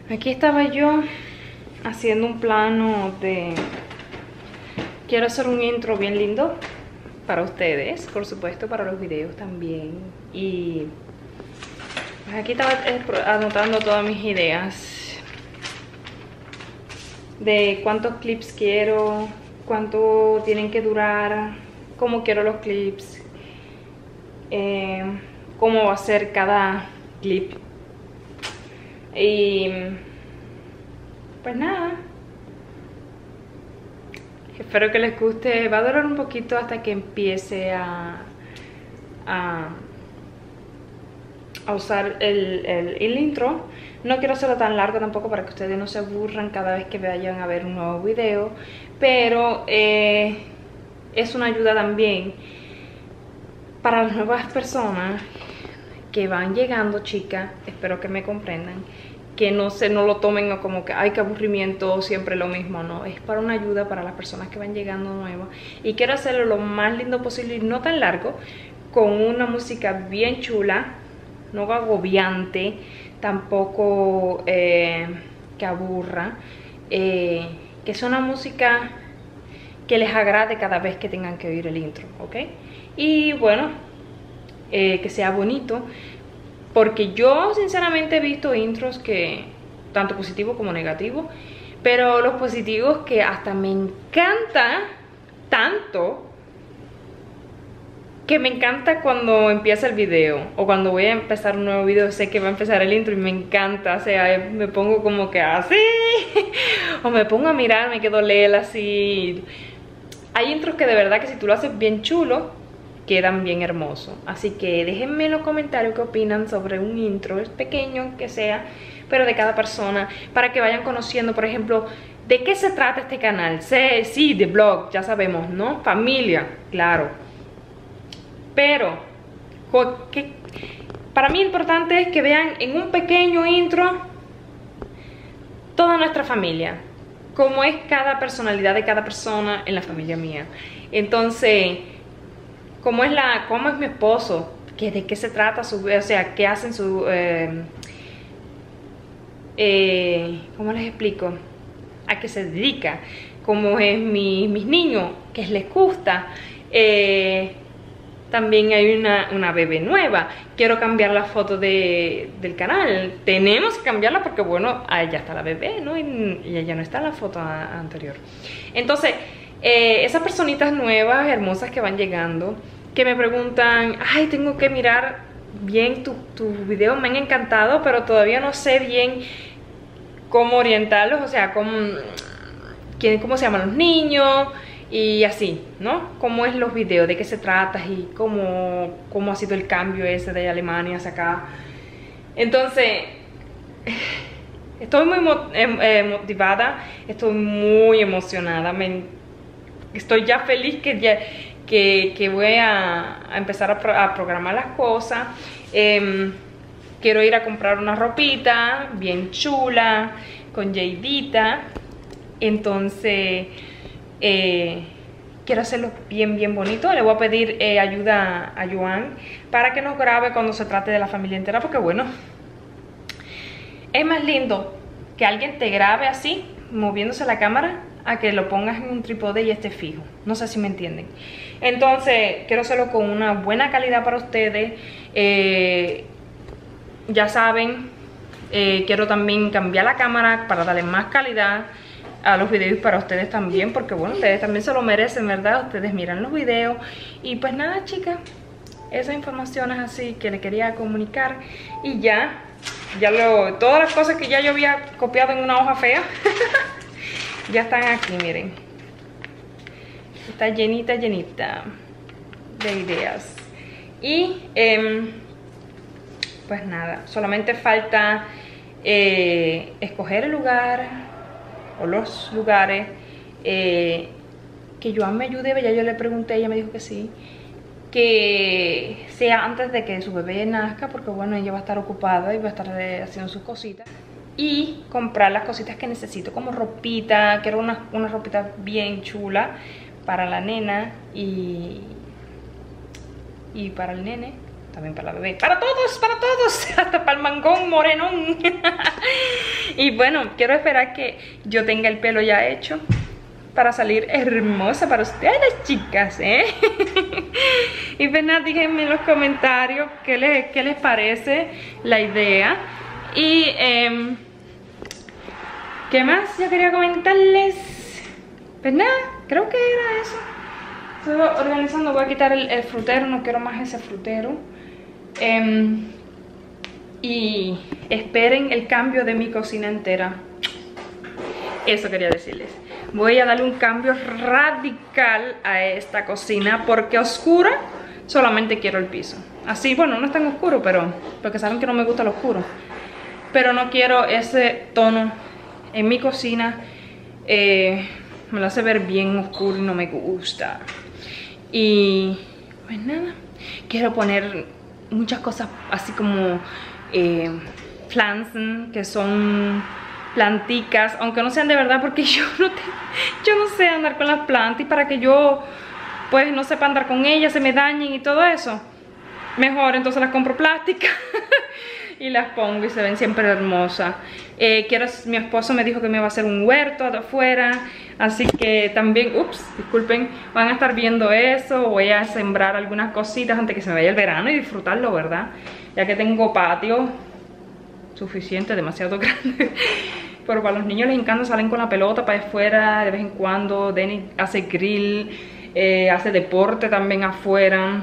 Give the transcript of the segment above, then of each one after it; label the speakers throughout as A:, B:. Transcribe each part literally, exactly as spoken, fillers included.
A: Aquí estaba yo haciendo un plano de... Quiero hacer un intro bien lindo para ustedes, por supuesto, para los videos también. Y pues aquí estaba anotando todas mis ideas de cuántos clips quiero, cuánto tienen que durar, cómo quiero los clips, eh, cómo va a ser cada clip. Y pues nada, espero que les guste. Va a durar un poquito hasta que empiece a, a, a usar el, el, el intro. No quiero hacerlo tan largo tampoco para que ustedes no se aburran cada vez que vayan a ver un nuevo video, pero eh, es una ayuda también para las nuevas personas que van llegando, chicas. Espero que me comprendan, que no se no lo tomen como que ay, qué aburrimiento, siempre lo mismo. No, es para una ayuda para las personas que van llegando nuevas, y quiero hacerlo lo más lindo posible y no tan largo, con una música bien chula, no agobiante, tampoco eh, que aburra, eh, que sea una música que les agrade cada vez que tengan que oír el intro, ¿ok? Y bueno, eh, que sea bonito, porque yo sinceramente he visto intros que tanto positivo como negativo, pero los positivos que hasta me encanta tanto, que me encanta cuando empieza el video o cuando voy a empezar un nuevo video, sé que va a empezar el intro y me encanta, o sea, me pongo como que así o me pongo a mirar, me quedo lela así. Hay intros que de verdad que si tú lo haces bien chulo, quedan bien hermosos. Así que déjenme en los comentarios qué opinan sobre un intro, es pequeño que sea, pero de cada persona, para que vayan conociendo, por ejemplo, de qué se trata este canal. Sí, sí, de vlog, ya sabemos, ¿no? Familia, claro. Pero que, para mí importante es que vean en un pequeño intro toda nuestra familia, cómo es cada personalidad de cada persona en la familia mía. Entonces, cómo es la, cómo es mi esposo, que de qué se trata su, o sea, qué hacen su, eh, eh, ¿cómo les explico? A qué se dedica, cómo es mi, mis niños, qué les gusta. Eh, también hay una, una bebé nueva. Quiero cambiar la foto de, del canal. Tenemos que cambiarla porque, bueno, ahí ya está la bebé, ¿no? Y, y ella no está en la foto a, anterior. Entonces, eh, esas personitas nuevas, hermosas que van llegando, que me preguntan, ay, tengo que mirar bien tu, tu video, me han encantado, pero todavía no sé bien cómo orientarlos, o sea, cómo, quién, cómo se llaman los niños y así, ¿no? Cómo es los videos, de qué se trata y cómo, cómo ha sido el cambio ese de Alemania hacia acá. Entonces, estoy muy eh, motivada, estoy muy emocionada, me, estoy ya feliz que, ya, que, que voy a, a empezar a, pro, a programar las cosas. Eh, quiero ir a comprar una ropita bien chula, con Jaydita. Entonces, eh, quiero hacerlo bien, bien bonito. Le voy a pedir eh, ayuda a Joan para que nos grabe cuando se trate de la familia entera, porque bueno, es más lindo que alguien te grabe así, moviéndose la cámara, a que lo pongas en un trípode y esté fijo. No sé si me entienden. Entonces, quiero hacerlo con una buena calidad para ustedes. Eh, ya saben, eh, quiero también cambiar la cámara para darle más calidad a los videos para ustedes también, porque bueno, ustedes también se lo merecen, ¿verdad? Ustedes miran los videos. Y pues nada, chicas, esa información es así que le quería comunicar. Y ya, ya lo, todas las cosas que ya yo había copiado en una hoja fea ya están aquí, miren. Está llenita, llenita de ideas. Y eh, pues nada, solamente falta eh, escoger el lugar o los lugares, eh, que Joan me ayude. Ya yo le pregunté, ella me dijo que sí, que sea antes de que su bebé nazca, porque bueno, ella va a estar ocupada y va a estar eh, haciendo sus cositas, y comprar las cositas que necesito, como ropita. Quiero una, una ropita bien chula para la nena y, y para el nene, también para la bebé, para todos, para todos, hasta para el mangón morenón. Y bueno, quiero esperar que yo tenga el pelo ya hecho para salir hermosa para ustedes, chicas, ¿eh? Y pues nada, díganme en los comentarios qué les, qué les parece la idea. Y eh, ¿qué más yo quería comentarles? Pues nada, creo que era eso. Estoy organizando, voy a quitar el, el frutero, no quiero más ese frutero. Eh, y esperen el cambio de mi cocina entera. Eso quería decirles. Voy a darle un cambio radical a esta cocina porque oscura solamente quiero el piso. Así, bueno, no es tan oscuro, pero porque saben que no me gusta lo oscuro. Pero no quiero ese tono en mi cocina. Eh, me lo hace ver bien oscuro y no me gusta. Y pues nada, quiero poner muchas cosas así como eh, pflanzen, que son planticas, aunque no sean de verdad, porque yo no, te, yo no sé andar con las plantas, y para que yo pues no sepa andar con ellas, se me dañen y todo eso, mejor entonces las compro plásticas y las pongo y se ven siempre hermosas. Eh, quiero, mi esposo me dijo que me va a hacer un huerto de afuera, así que también, ups, disculpen, van a estar viendo eso. Voy a sembrar algunas cositas antes que se me vaya el verano y disfrutarlo, ¿verdad? Ya que tengo patio suficiente, demasiado grande. Pero para los niños les encanta, salen con la pelota para afuera de vez en cuando. Denny hace grill, eh, hace deporte también afuera.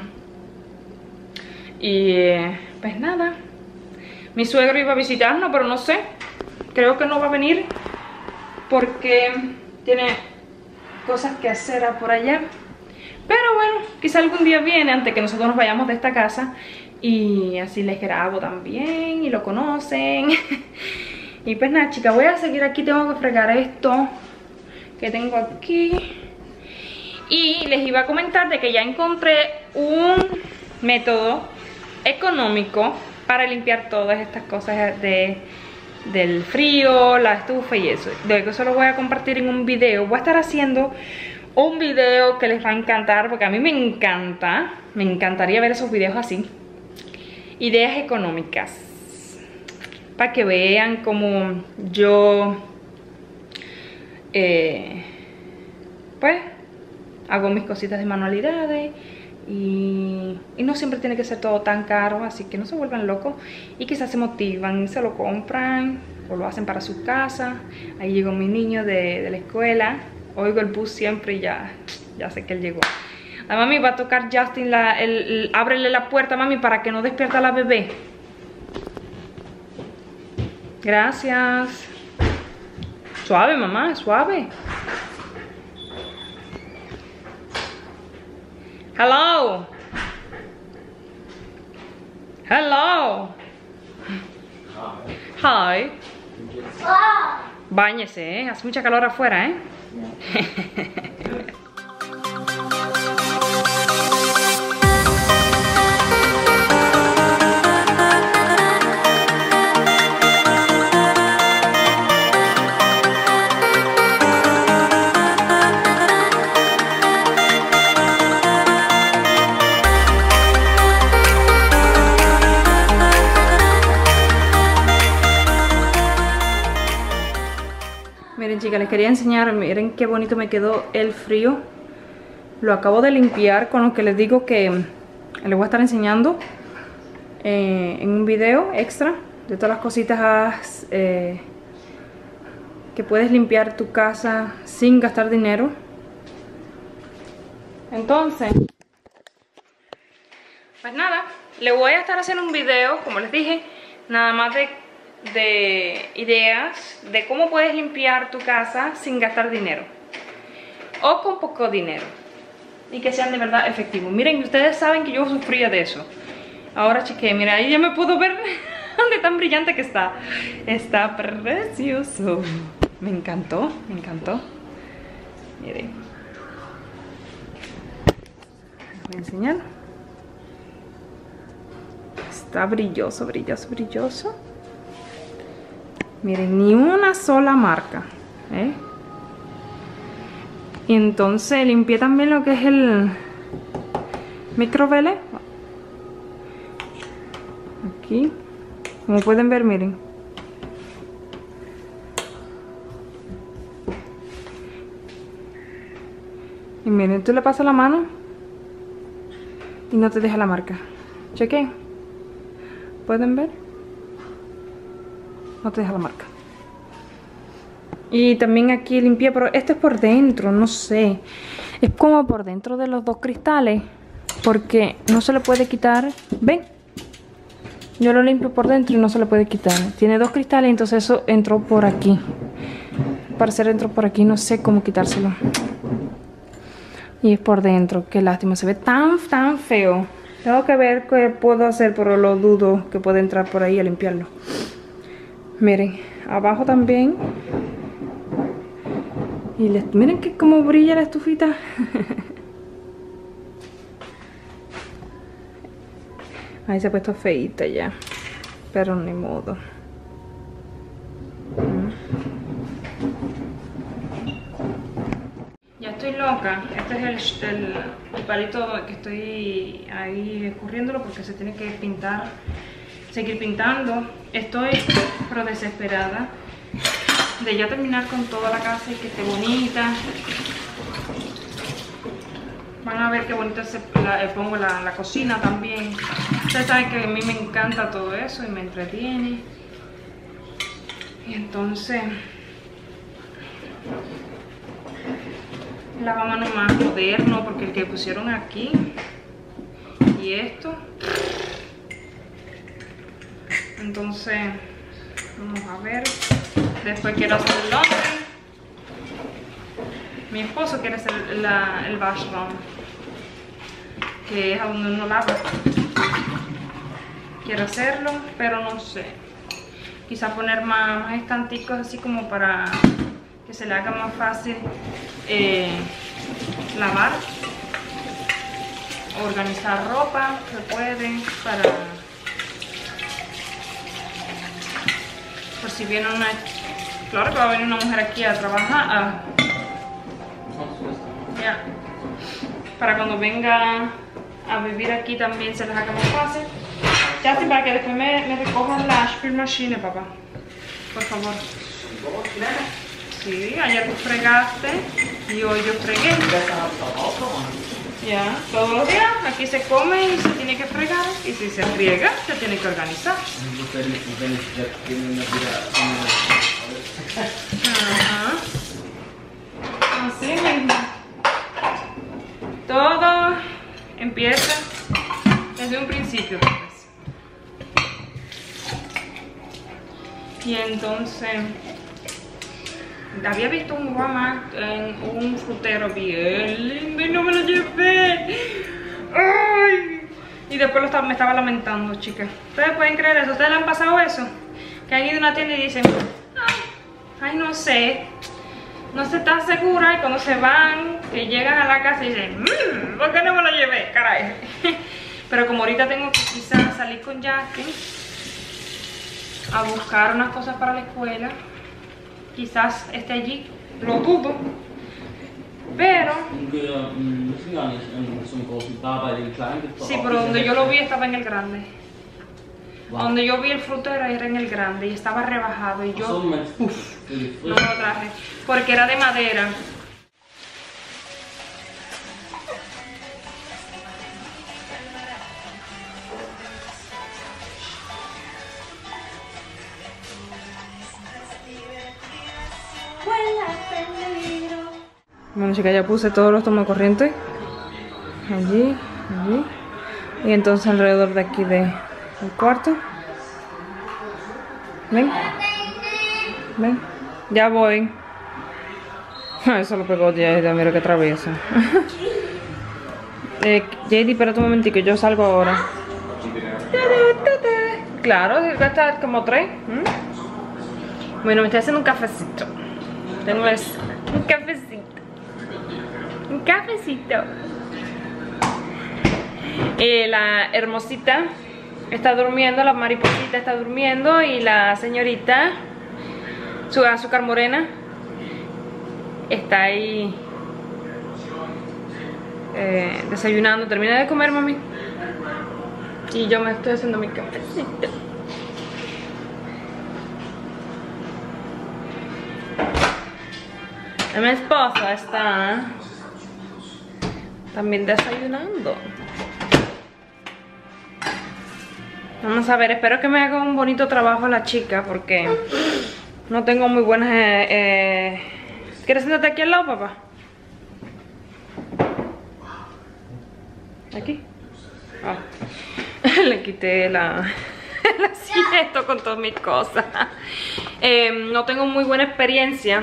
A: Y eh, pues nada, mi suegro iba a visitarnos, pero no sé, creo que no va a venir porque tiene cosas que hacer por allá. Pero bueno, quizá algún día viene antes que nosotros nos vayamos de esta casa, y así les grabo también y lo conocen. Y pues nada, chicas, voy a seguir aquí. Tengo que fregar esto que tengo aquí. Y les iba a comentar de que ya encontré un método económico para limpiar todas estas cosas de, del frío, la estufa y eso. De que eso lo voy a compartir en un video. Voy a estar haciendo un video que les va a encantar, porque a mí me encanta. Me encantaría ver esos videos así. Ideas económicas, para que vean cómo yo eh, pues hago mis cositas de manualidades. Y, y no siempre tiene que ser todo tan caro, así que no se vuelvan locos y quizás se motivan, se lo compran o lo hacen para su casa. Ahí llegó mi niño de, de la escuela. Oigo el bus siempre y ya, ya sé que él llegó. La mami va a tocar Justin, la, el, el, ábrele la puerta, mami, para que no despierta a la bebé. Gracias. Suave, mamá, suave. Hello. Hello. Hi. Báñese, ¿eh? Hace mucha calor afuera, ¿eh? Miren, chicas, les quería enseñar, miren qué bonito me quedó el frío. Lo acabo de limpiar con lo que les digo que les voy a estar enseñando eh, en un video extra de todas las cositas eh, que puedes limpiar tu casa sin gastar dinero. Entonces, pues nada, le voy a estar haciendo un video, como les dije, nada más de de ideas de cómo puedes limpiar tu casa sin gastar dinero o con poco dinero y que sean de verdad efectivos. Miren, ustedes saben que yo sufría de eso. Ahora chequé, mira, ahí ya me puedo ver de tan brillante que está. Está precioso. Me encantó, me encantó. Miren, les voy a enseñar. Está brilloso, brilloso, brilloso. Miren, ni una sola marca, ¿eh? Y entonces limpié también lo que es el microvele. Aquí, como pueden ver, miren. Y miren, tú le pasas la mano y no te deja la marca. Chequen. ¿Pueden ver? No te deja la marca. Y también aquí limpié, pero este es por dentro, no sé. Es como por dentro de los dos cristales, porque no se le puede quitar. ¿Ven? Yo lo limpio por dentro y no se le puede quitar. Tiene dos cristales, entonces eso entró por aquí. Para ser entró por aquí, no sé cómo quitárselo. Y es por dentro, qué lástima, se ve tan, tan feo. Tengo que ver qué puedo hacer, pero lo dudo que pueda entrar por ahí a limpiarlo. Miren, abajo también. Y les, miren que cómo brilla la estufita. Ahí se ha puesto feíta ya, pero ni modo. Ya estoy loca. Este es el, el, el palito que estoy ahí escurriéndolo porque se tiene que pintar, seguir pintando. Estoy pero desesperada de ya terminar con toda la casa y que esté bonita. Van a ver qué bonita se la, pongo la, la cocina también. Ustedes saben que a mí me encanta todo eso y me entretiene. Y entonces el lavamanos más moderno, porque el que pusieron aquí y esto. Entonces vamos a ver. Después quiero hacer el laundry. Mi esposo quiere hacer la, el washroom, que es a donde uno lava. Quiero hacerlo, pero no sé. Quizá poner más, más estanticos así como para que se le haga más fácil eh, lavar. Organizar ropa, se puede, para por si viene una... Claro que va a venir una mujer aquí a trabajar. A, ya. Para cuando venga a vivir aquí también se les haga más fácil. Ya, para que después me, me recojan la Spülmaschine, papá. Por favor. Sí, ayer tú fregaste y hoy yo fregué. Ya, todos los días aquí se come y se tiene que fregar. Y si se friega, se tiene que organizar. Ajá. Así mismo. Todo empieza desde un principio, pues. Y entonces había visto un Walmart en un frutero bien lindo y no me lo llevé. ¡Ay! Y después lo estaba, me estaba lamentando, chicas. ¿Ustedes pueden creer eso? ¿Ustedes le han pasado eso? Que han ido a una tienda y dicen, ay, ay no sé, no se está segura, y cuando se van, que llegan a la casa y dicen, mmm, ¿por qué no me lo llevé? Caray. Pero como ahorita tengo que quizás salir con Jackie a buscar unas cosas para la escuela, quizás esté allí, lo dudo, pero sí, pero donde yo lo vi estaba en el grande. Donde yo vi el frutero era en el grande y estaba rebajado y yo uf, no lo traje porque era de madera. Bueno, chicas, ya puse todos los tomacorrientes allí, allí y entonces alrededor de aquí de el cuarto. Ven, ven, ya voy. Eso lo pegó J D, mira que traviesa. eh, J D, espérate un momentico, yo salgo ahora. Claro, va a estar como tres. ¿Mm? Bueno, me estoy haciendo un cafecito. Tengo eso, un cafecito. Un cafecito. Eh, la hermosita está durmiendo, la mariposita está durmiendo y la señorita, su azúcar morena, está ahí eh, desayunando. Termina de comer, mami. Y yo me estoy haciendo mi cafecito. Mi esposa está también desayunando. Vamos a ver, espero que me haga un bonito trabajo la chica porque no tengo muy buenas... Eh, eh... ¿Quieres sentarte aquí al lado, papá? ¿Aquí? Oh. Le quité la... el asiento con todas mis cosas. Eh, no tengo muy buena experiencia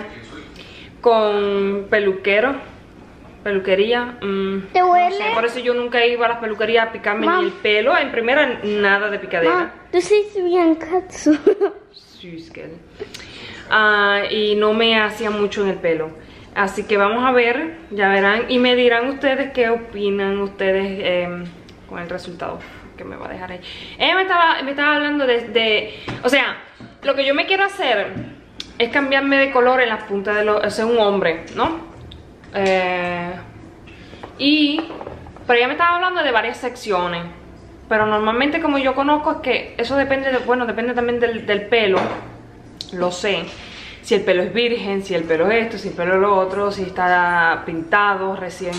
A: con peluquero, peluquería. Mm,
B: ¿Te huele?
A: No sé, por eso yo nunca iba a las peluquerías a picarme Mom. ni el pelo. En primera, nada de picadera.
B: Mom, tú sí bien katsu.
A: Sí, es que... Uh, y no me hacía mucho en el pelo. Así que vamos a ver, ya verán. Y me dirán ustedes qué opinan ustedes eh, con el resultado que me va a dejar ahí. Ella me estaba, me estaba hablando de, de... O sea, lo que yo me quiero hacer es cambiarme de color en las puntas de los... O sea, un hombre, ¿no? Eh, y... Pero ella me estaba hablando de varias secciones. Pero normalmente como yo conozco es que eso depende de... Bueno, depende también del, del pelo. Lo sé. Si el pelo es virgen, si el pelo es esto, si el pelo es lo otro, si está pintado recién.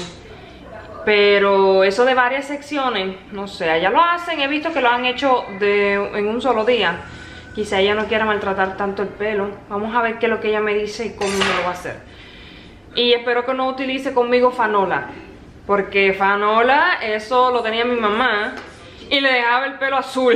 A: Pero eso de varias secciones, no sé, allá lo hacen, he visto que lo han hecho de, en un solo día. Quizá ella no quiera maltratar tanto el pelo. Vamos a ver qué es lo que ella me dice y cómo me lo va a hacer. Y espero que no utilice conmigo Fanola, porque Fanola, eso lo tenía mi mamá y le dejaba el pelo azul.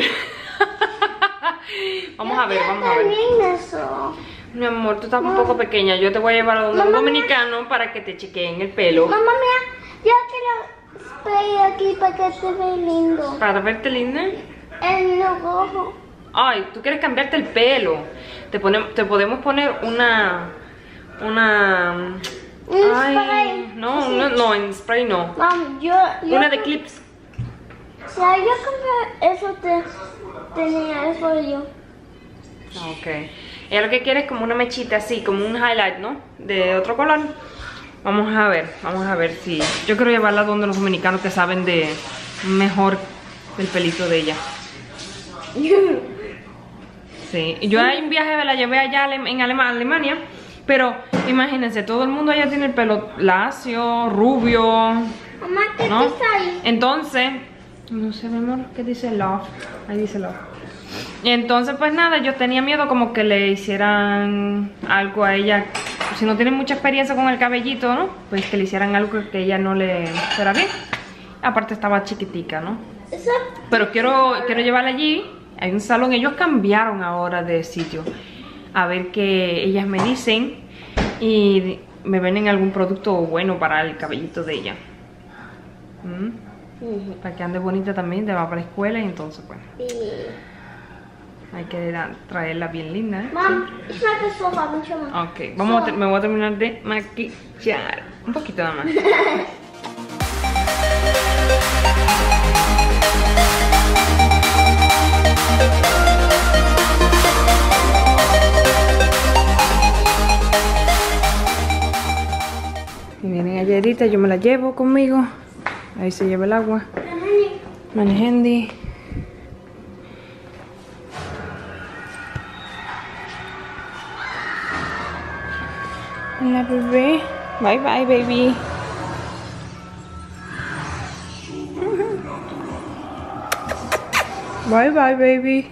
A: Vamos a ver, vamos a ver.
B: Eso.
A: Mi amor, tú estás un poco pequeña. Yo te voy a llevar a un dominicano para que te chequeen el pelo.
B: Mamá, mira, yo quiero spray aquí para que te vea lindo.
A: ¿Para verte linda?
B: El rojo.
A: Ay, tú quieres cambiarte el pelo. Te, ponemos, te podemos poner una... Una...
B: Un
A: Ay,
B: spray.
A: no,
B: Sí.
A: no, no, en spray no.
B: Mam, yo, yo...
A: Una de clips.
B: Ya, yo compré eso, te, tenía eso yo.
A: Ok. Ella lo que quiere es como una mechita así, como un highlight, ¿no? De otro color. Vamos a ver, vamos a ver si... Yo quiero llevarla donde los dominicanos que saben de mejor el pelito de ella. Sí, yo en un viaje la llevé allá en Alemania, pero imagínense, todo el mundo allá tiene el pelo lacio, rubio.
B: Mamá, ¿qué
A: ¿no?
B: está ahí?
A: Entonces, no sé, mi amor, ¿qué dice love? Ahí dice love. Y entonces pues nada, yo tenía miedo como que le hicieran algo a ella. Si no tiene mucha experiencia con el cabellito, ¿no? Pues que le hicieran algo que ella no le fuera bien. Aparte estaba chiquitica, ¿no?
B: Eso.
A: Pero quiero, quiero llevarla allí. Hay un salón, ellos cambiaron ahora de sitio. A ver qué ellas me dicen. Y me venden algún producto bueno para el cabellito de ella. ¿Mm? Uh-huh. Para que ande bonita también, te va para la escuela y entonces pues...
B: Sí.
A: Hay que traerla bien linda, ¿eh?
B: Mam, es una que sopa mucho más.
A: Ok, vamos a me voy a terminar de maquillar. Un poquito nada más. Y vienen galletitas, yo me las llevo conmigo. Ahí se lleva el agua. Manjendi. Hola, bebé. Bye bye, baby. Bye bye, baby.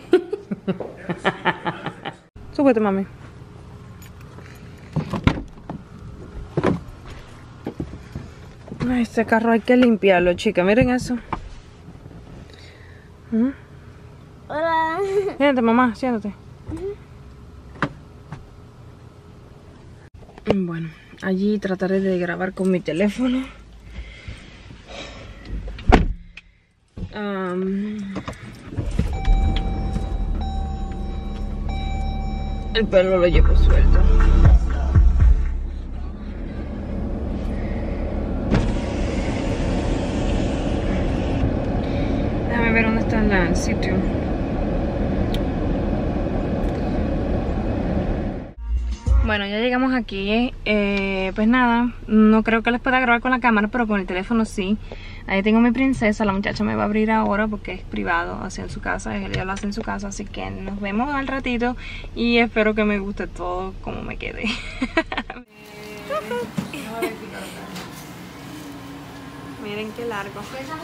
A: Súbete, mami. Ay, este carro hay que limpiarlo, chica. Miren eso. ¿Mm?
B: Hola.
A: Siéntate, mamá, siéntate. Bueno, allí trataré de grabar con mi teléfono. Um, el pelo lo llevo suelto. Déjame ver dónde está el sitio. Bueno, ya llegamos aquí, eh, pues nada, no creo que les pueda grabar con la cámara, pero con el teléfono sí. Ahí tengo a mi princesa, la muchacha me va a abrir ahora porque es privado, así en su casa, ella lo hace en su casa, así que nos vemos al ratito y espero que me guste todo como me quede. Miren qué largo.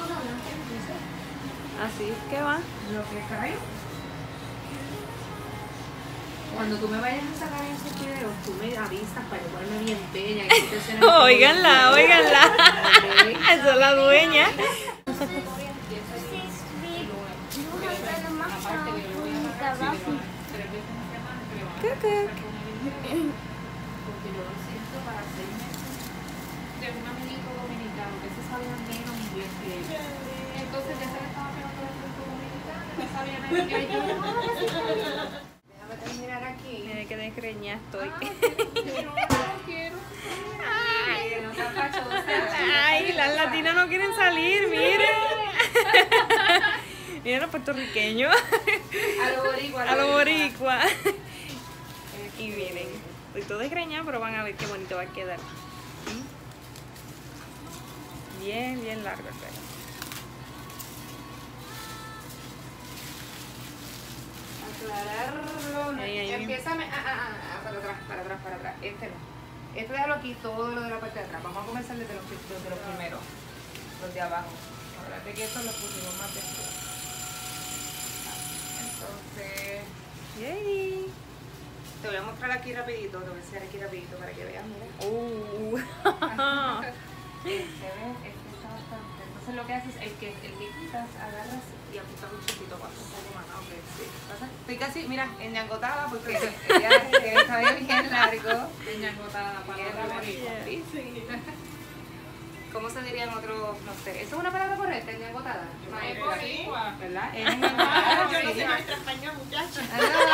A: Así que va.
C: Lo que cae. Cuando tú me vayas a sacar esos videos, tú me avisas para yo ponerme bien bella.
A: Oiganla, oiganla. Esa es la dueña.
C: Porque yo lo siento para seis meses de un amiguito dominicano que se sabía menos inglés que ella. Entonces ya se le estaba pegando el acento dominicano, no sabía nada que yo. Déjame terminar aquí.
A: Mira que desgreñada estoy.
C: Ah, no, no quiero. Ay, no te apachosa.
A: Ay, las latinas no quieren salir, miren. Miren los puertorriqueños.
C: A lo boricua.
A: A lo boricua. Y miren, estoy todo desgreñada, pero van a ver qué bonito va a quedar. Bien, bien largo el pelo.
C: Aclararlo.
A: Ahí, ahí.
C: Empieza a, ah, ah, ah, para atrás, para atrás, para atrás. Este no. Este déjalo aquí, todo lo de la parte de atrás. Vamos a comenzar desde los, desde los primeros, los de abajo. Acuérdate que estos los pusimos más después. Entonces,
A: Yay.
C: te voy a mostrar aquí rapidito, te voy a enseñar aquí rapidito para que veas, mira.
A: Uh.
C: Este, ¿ves? Este está bastante. Entonces lo que haces es que el que quitas, agarras y apuntas un chiquito para un poco más. Ok, sí. ¿Pasa? Estoy casi, mira, enyangotada porque ya está bien largo.
D: Enyangotada, palabra bonita.
C: Sí, sí. ¿Cómo se diría en otro, no sé? ¿Eso es una palabra correcta, enyangotada?
D: Boricua.
C: ¿Verdad? Es enyangotada.
D: Yo no sé maestra español, muchacha.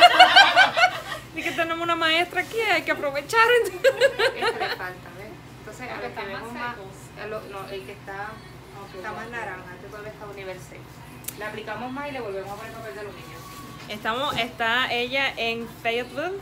A: Y que tenemos una maestra aquí, hay que aprovechar.
C: Este le falta, ¿ves? Entonces, a
D: Porque
C: ver, que
D: están
C: vemos
D: más
C: más.
D: secos.
C: a lo- No, el que está, está más naranja, este todavía está universal. Le aplicamos más y le volvemos a poner papel de aluminio.
A: Estamos, está ella en Fayetteville,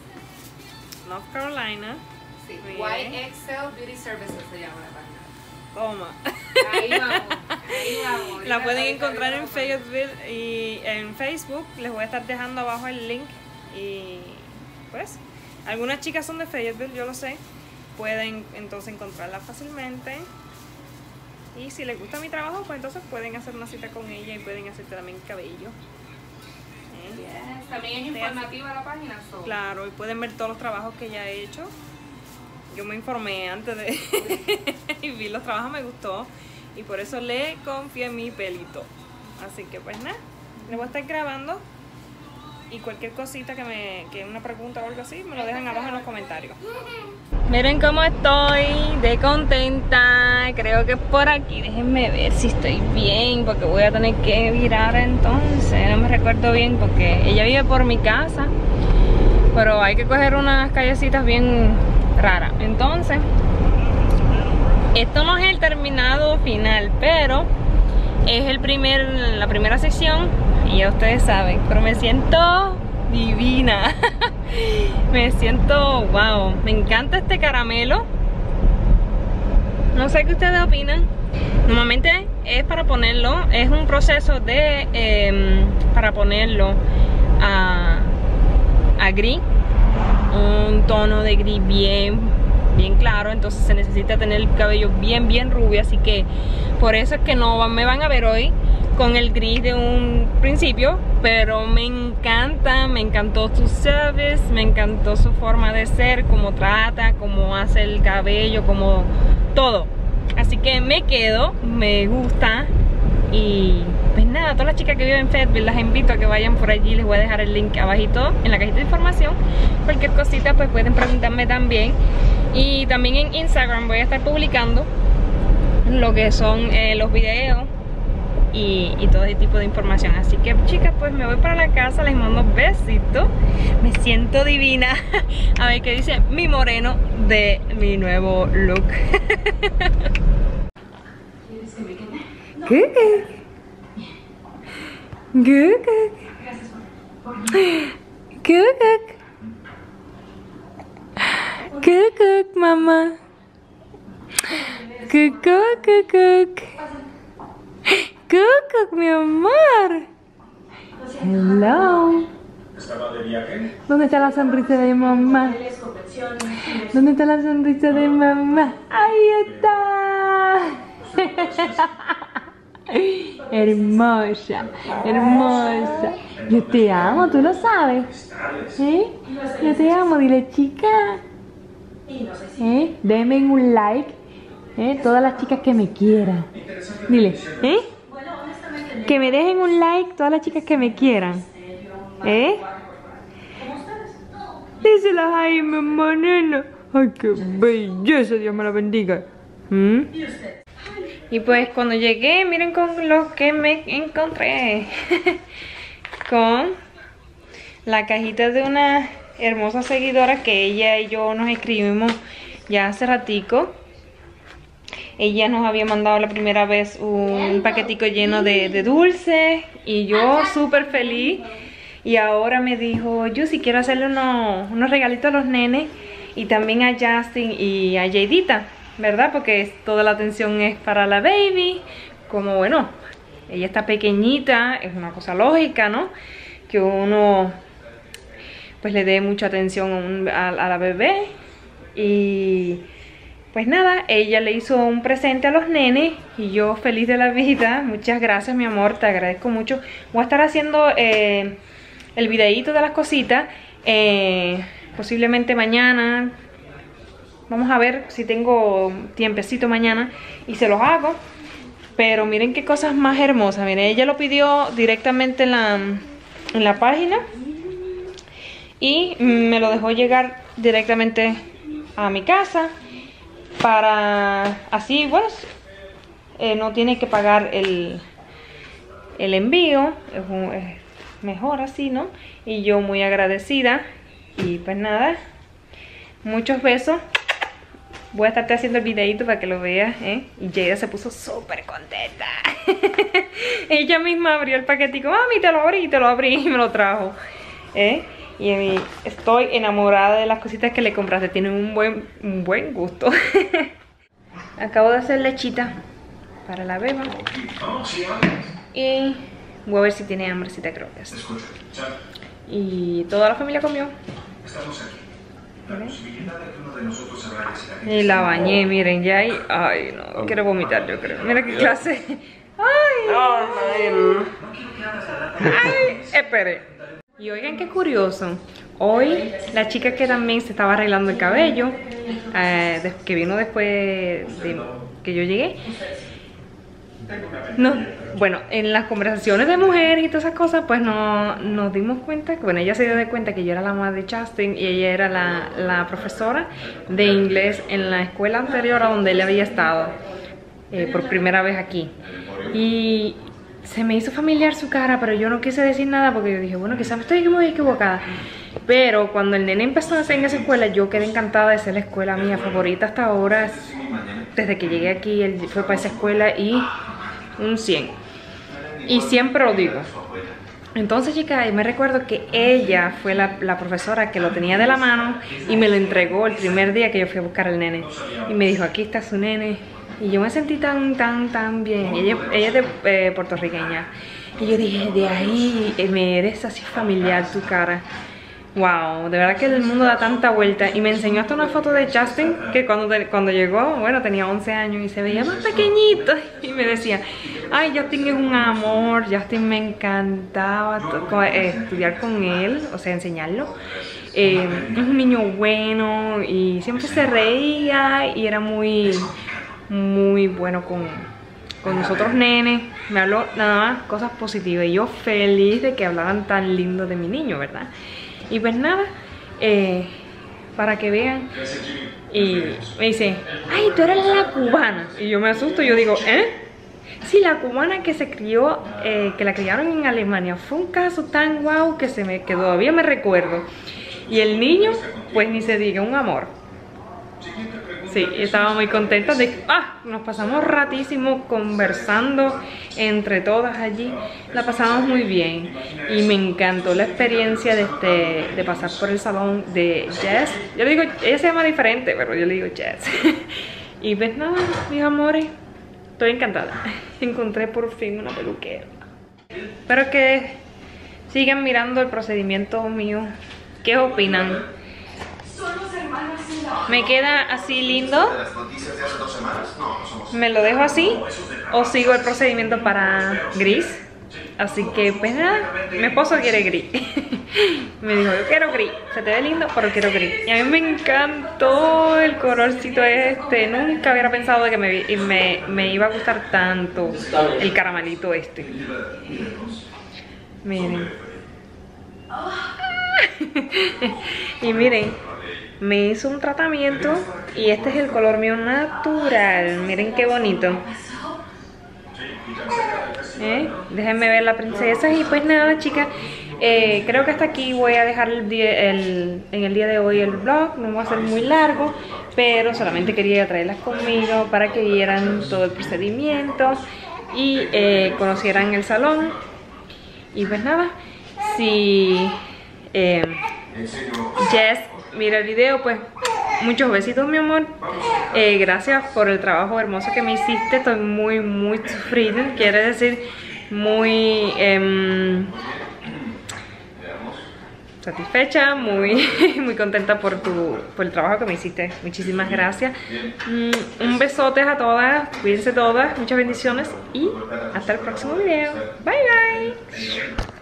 A: North Carolina.
C: Sí,
A: Bien.
C: Y X L Beauty Services se llama la página.
A: Toma.
C: Ahí vamos, ahí vamos.
A: La pueden
C: Ahorita-
A: encontrar en
C: ahorita-
A: Fayetteville y en Facebook. Les voy a estar dejando abajo el link. Y pues, algunas chicas son de Fayetteville, yo lo sé. Pueden entonces encontrarla fácilmente. Y si les gusta mi trabajo, pues entonces pueden hacer una cita con ella y pueden hacerte también cabello. ¿Eh?
C: Yes, también es informativa la página. So.
A: Claro, y pueden ver todos los trabajos que ella ha hecho. Yo me informé antes de y vi los trabajos, me gustó y por eso le confié en mi pelito. Así que pues nada, le voy a estar grabando y cualquier cosita que me que una pregunta o algo así me lo dejan abajo en los comentarios. Miren cómo estoy de contenta. Creo que por aquí, déjenme ver si estoy bien, porque voy a tener que virar entonces. No me recuerdo bien porque ella vive por mi casa, pero hay que coger unas callecitas bien raras. Entonces, esto no es el terminado final, pero es el primer, la primera sección y ya ustedes saben, pero me siento divina. Me siento, wow, me encanta este caramelo. No sé qué ustedes opinan. Normalmente es para ponerlo, es un proceso de eh, para ponerlo a, a gris, un tono de gris bien bien claro, entonces se necesita tener el cabello bien bien rubio, así que por eso es que no me van a ver hoy con el gris de un principio, pero me encanta, me encantó su service, me encantó su forma de ser, cómo trata, cómo hace el cabello, como todo, así que me quedo, me gusta. Y pues nada, todas las chicas que viven en Fayetteville las invito a que vayan por allí. Les voy a dejar el link abajito en la cajita de información. Cualquier cosita pues pueden preguntarme también. Y también en Instagram voy a estar publicando lo que son eh, los videos y, y todo ese tipo de información. Así que chicas, pues me voy para la casa, les mando besitos. Me siento divina. A ver qué dice mi moreno de mi nuevo look. Good. Good. Good. Good, mamá. Good, good, good. Good, mi amor. Hello. ¿Dónde está la sonrisa de mamá? ¿Dónde está la sonrisa de mamá? Ahí está. Hermosa, hermosa. Yo te amo, tú lo sabes. ¿Eh? Yo te amo, dile chica. ¿Eh? Denme un like. ¿Eh? Todas las chicas que me quieran. Dile, ¿eh? Que me dejen un like todas las chicas que me quieran. ¿Eh? Díselo, ay, mamá, nena. Ay, qué belleza, Dios me la bendiga. ¿Mm? Y pues cuando llegué, miren con lo que me encontré. Con la cajita de una hermosa seguidora que ella y yo nos escribimos ya hace ratico. Ella nos había mandado la primera vez un paquetico lleno de, de dulces y yo súper feliz. Y ahora me dijo, yo si quiero hacerle unos, unos regalitos a los nenes y también a Justin y a Jaydita, ¿verdad? Porque toda la atención es para la baby. Como bueno, ella está pequeñita, es una cosa lógica, ¿no? Que uno pues le dé mucha atención a, un, a, a la bebé. Y pues nada, ella le hizo un presente a los nenes y yo feliz de la vida. Muchas gracias, mi amor, te agradezco mucho. Voy a estar haciendo eh, el videíto de las cositas eh, posiblemente mañana. Vamos a ver si tengo tiempecito mañana y se los hago. Pero miren qué cosas más hermosas. Miren, ella lo pidió directamente en la, en la página y me lo dejó llegar directamente a mi casa. Para así, bueno, eh, no tiene que pagar el, el envío. Es, un, es mejor así, ¿no? Y yo muy agradecida. Y pues nada, muchos besos. Voy a estarte haciendo el videito para que lo veas, ¿eh? Y Jada se puso súper contenta. Ella misma abrió el paquetico. Mami, te lo abrí, te lo abrí y me lo trajo, ¿eh? Y estoy enamorada de las cositas que le compraste. Tienen un buen, un buen gusto. Acabo de hacer lechita para la beba. Y voy a ver si tiene hambrecita, creo que es. Y toda la familia comió. Y la bañé, miren, ya hay... Ay, no, quiero vomitar, yo creo. Mira qué clase. Ay, ay, espere. Y oigan qué curioso, hoy la chica que también se estaba arreglando el cabello, eh, que vino después de que yo llegué, no, bueno, en las conversaciones de mujeres y todas esas cosas, pues no, nos dimos cuenta, que bueno, ella se dio de cuenta que yo era la mamá de Justin y ella era la, la profesora de inglés en la escuela anterior a donde él había estado eh, por primera vez aquí. Y se me hizo familiar su cara, pero yo no quise decir nada porque yo dije, bueno, quizás estoy muy equivocada. Pero cuando el nene empezó a hacer en esa escuela, yo quedé encantada de ser la escuela mía favorita hasta ahora. Desde que llegué aquí, él fue para esa escuela y un cien. Y siempre lo digo. Entonces, chicas, me recuerdo que ella fue la, la profesora que lo tenía de la mano y me lo entregó el primer día que yo fui a buscar al nene. Y me dijo, aquí está su nene. Y yo me sentí tan, tan, tan bien. Ella, ella es de eh, puertorriqueña. Y yo dije, de ahí me eres así familiar tu cara. Wow, de verdad que el mundo da tanta vuelta. Y me enseñó hasta una foto de Justin, que cuando, cuando llegó, bueno, tenía once años y se veía más pequeñito. Y me decía, ay, Justin es un amor, Justin me encantaba eh, estudiar con él, o sea, enseñarlo. Eh, es un niño bueno y siempre se reía y era muy... muy bueno con, con nosotros nenes. Me habló nada más cosas positivas y yo feliz de que hablaran tan lindo de mi niño, ¿verdad? Y pues nada, eh, para que vean. Y me dice, ay, tú eres la cubana. Y yo me asusto y yo digo, ¿eh? Sí, la cubana que se crió, eh, que la criaron en Alemania. Fue un caso tan guau que, se me, que todavía me recuerdo. Y el niño, pues ni se diga, un amor. Sí, estaba muy contenta de que ah, nos pasamos ratísimo conversando entre todas allí. La pasamos muy bien y me encantó la experiencia de, este, de pasar por el salón de Jess. Yo le digo, ella se llama diferente, pero yo le digo Jess. Y pues nada, mis amores, estoy encantada. Encontré por fin una peluquera. Espero que sigan mirando el procedimiento mío. ¿Qué opinan? Me queda así lindo. Me lo dejo así o sigo el procedimiento para gris. Así que pues nada, mi esposo quiere gris. Me dijo, yo quiero gris, se te ve lindo, pero quiero gris. Y a mí me encantó el colorcito este. Nunca hubiera pensado de que me, me, me iba a gustar tanto el caramelito este. Miren. Y miren, me hizo un tratamiento y este es el color mío natural. Miren qué bonito. ¿Eh? Déjenme ver la princesa. Y pues nada, chicas, eh, creo que hasta aquí voy a dejar el día, el, en el día de hoy el vlog. No va a ser muy largo, pero solamente quería traerlas conmigo para que vieran todo el procedimiento y eh, conocieran el salón. Y pues nada, si eh, Jess mira el video, pues muchos besitos, mi amor. Eh, gracias por el trabajo hermoso que me hiciste. Estoy muy, muy sufrida. Quiere decir muy eh, satisfecha, muy, muy contenta por, tu, por el trabajo que me hiciste. Muchísimas gracias. Mm, un besote a todas. Cuídense todas. Muchas bendiciones. Y hasta el próximo video. Bye, bye.